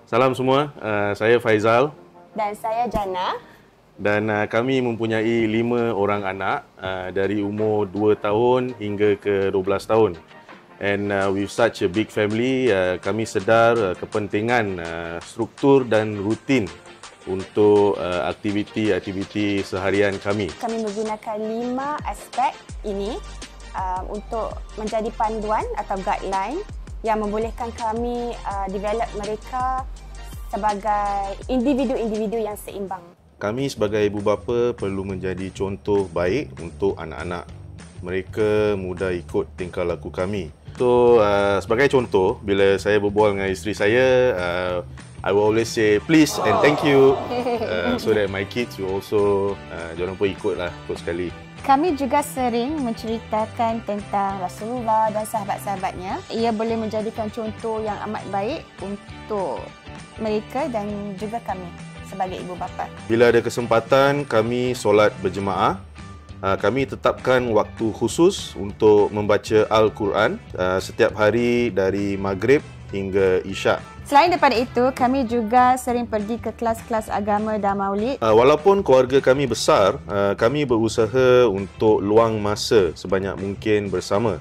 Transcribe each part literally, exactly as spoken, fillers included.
Salam semua, uh, saya Faizal. Dan saya Jana. Dan uh, kami mempunyai lima orang anak uh, dari umur dua tahun hingga ke dua belas tahun. And uh, with such a big family, uh, kami sedar uh, kepentingan uh, struktur dan rutin untuk uh, aktiviti-aktiviti seharian kami. Kami menggunakan lima aspek ini uh, untuk menjadi panduan atau guideline yang membolehkan kami uh, develop mereka sebagai individu-individu yang seimbang. Kami sebagai ibu bapa perlu menjadi contoh baik untuk anak-anak. Mereka mudah ikut tingkah laku kami. So, uh, sebagai contoh, bila saya berbual dengan isteri saya, uh, I will always say please and thank you uh, so that my kids will also, uh, diorang pun ikutlah, ikut sekali. Kami juga sering menceritakan tentang Rasulullah dan sahabat-sahabatnya. Ia boleh menjadikan contoh yang amat baik untuk mereka dan juga kami sebagai ibu bapa. Bila ada kesempatan, kami solat berjemaah. Kami tetapkan waktu khusus untuk membaca Al-Quran setiap hari dari Maghrib hingga Isyak. Selain daripada itu, kami juga sering pergi ke kelas-kelas agama dan maulid. Walaupun keluarga kami besar, kami berusaha untuk luang masa sebanyak mungkin bersama.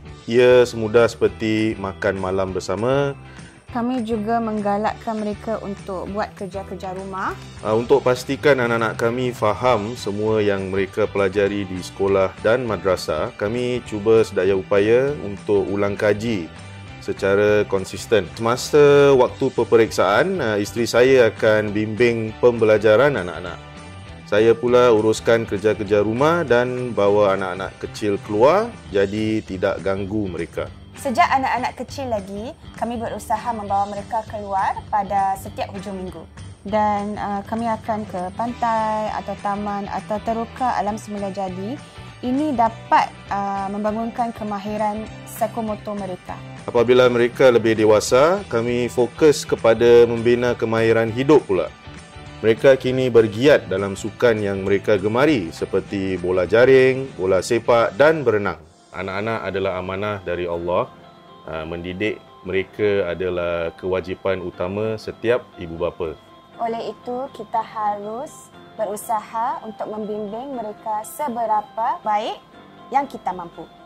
Ia semudah seperti makan malam bersama. Kami juga menggalakkan mereka untuk buat kerja-kerja rumah. Untuk pastikan anak-anak kami faham semua yang mereka pelajari di sekolah dan madrasah, kami cuba sedaya upaya untuk ulang kaji secara konsisten. Semasa waktu peperiksaan, isteri saya akan bimbing pembelajaran anak-anak. Saya pula uruskan kerja-kerja rumah dan bawa anak-anak kecil keluar, jadi tidak ganggu mereka. Sejak anak-anak kecil lagi, kami berusaha membawa mereka keluar pada setiap hujung minggu. Dan uh, kami akan ke pantai atau taman atau teruka alam semula jadi. Ini dapat uh, membangunkan kemahiran psikomotor mereka. Apabila mereka lebih dewasa, kami fokus kepada membina kemahiran hidup pula. Mereka kini bergiat dalam sukan yang mereka gemari seperti bola jaring, bola sepak dan berenang. Anak-anak adalah amanah dari Allah. Mendidik mereka adalah kewajipan utama setiap ibu bapa. Oleh itu, kita harus berusaha untuk membimbing mereka seberapa baik yang kita mampu.